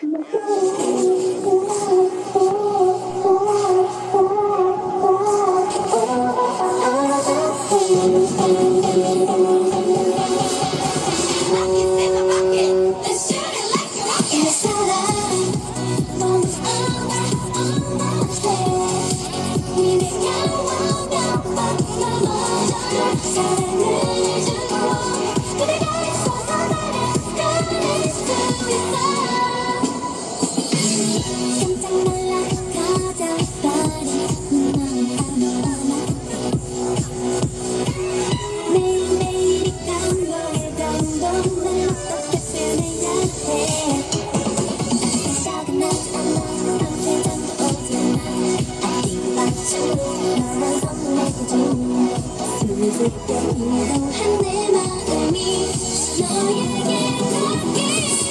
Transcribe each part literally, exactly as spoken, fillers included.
한 내 마음이 너에게 닿기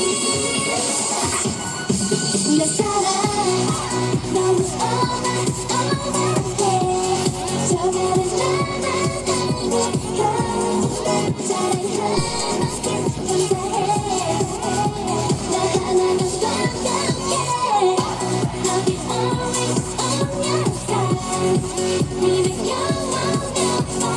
내 사랑 너무 어마어마해 저 가는 나나나를 가진 사랑하나께 감사해 나 하나는 완벽해 I'll be always on your side 네는 영원히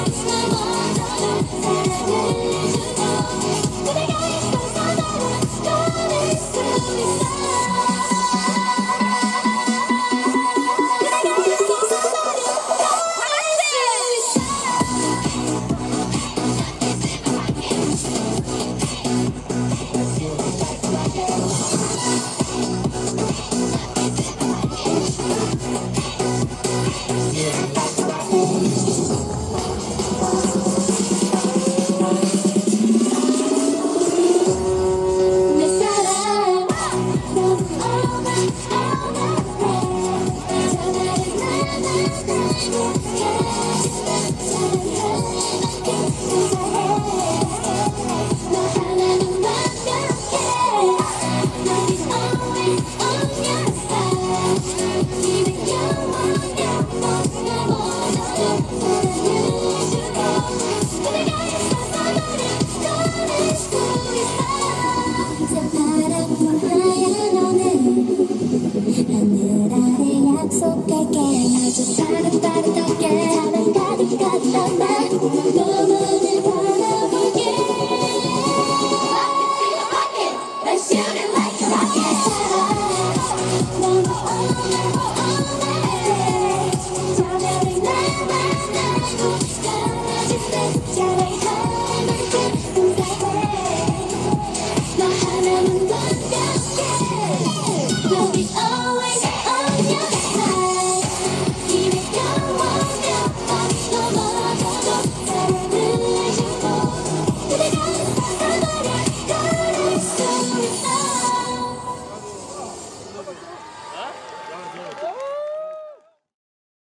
하늘 아래 약속할게 아주 따뜻따뜻하게 사랑 가득한 나 너만을 바라볼게 Let's shoot it like a rocket 사랑 너무 어마어마해 저 별을 날아나고 떨어질 때 사랑할 만큼 감사해 너 하나만 완벽해 You'll be all